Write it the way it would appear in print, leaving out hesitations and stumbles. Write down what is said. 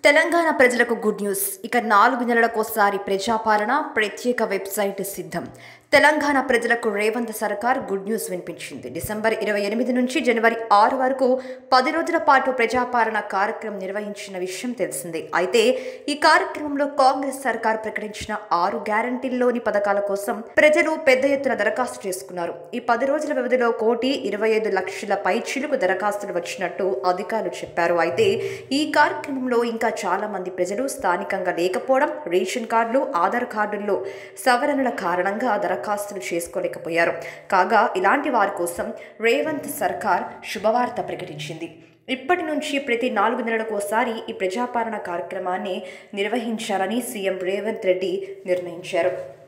తెలంగాణ ప్రజలకు good news. ఇక 4 నెలలకోసారి ప్రజాపాలన ప్రత్యేక వెబ్సైట్ సిద్ధం. తెలంగాణ ప్రజలకు రేవంత్ సర్కార్ గుడ్ న్యూస్ వినిపించింది. డిసెంబర్ 28 నుంచి జనవరి 6 వరకు 10 రోజుల పాటు ప్రజాపాలన కార్యక్రమం నిర్వహించిన విషయం తెలిసిందే. అయితే ఈ కార్యక్రమంలో కాంగ్రెస్ సర్కార్ ప్రకటించిన 6 గ్యారంటీల్లోని పథకాల కోసం ప్రజలు పెద్ద ఎత్తున దరఖాస్తు చేసుకున్నారు. ఈ 10 రోజుల వ్యవధిలో 1,25,00,000 పైచిలుకు దరఖాస్తులు వచ్చినట్టు అధికారులు చెప్పారు. అయితే ఈ కార్యక్రమంలో ఇంకా చాలా మంది ప్రజలు స్థానికంగా లేకపోవడం, రేషన్ కార్డులు, ఆధార్ కార్డుల్లో సవరణల కారణంగా దరఖాస్తులు చేసుకోలేకపోయారు. కాగా ఇలాంటి వారి కోసం రేవంత్ సర్కార్ శుభవార్త ప్రకటించింది. ఇప్పటి నుంచి ప్రతి 4 నెలలకోసారి ఈ ప్రజాపాలన కార్యక్రమాన్ని నిర్వహించాలని సీఎం రేవంత్ రెడ్డి నిర్ణయించారు.